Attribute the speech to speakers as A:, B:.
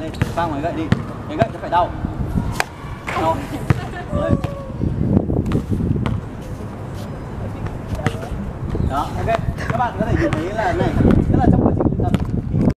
A: đây, phang cái gậy đi. Cái gậy nó phải đau. Đau. Đây. Đó, ok. Các bạn có thể nhìn thấy là này, tức là trong quá